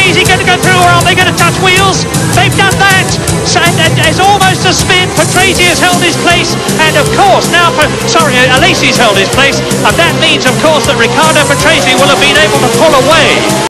Patrese going to go through, or are they going to touch wheels? They've done that. So it's almost a spin. Patrese has held his place, and of course now, Alesi's held his place, and that means, of course, that Riccardo Patrese will have been able to pull away.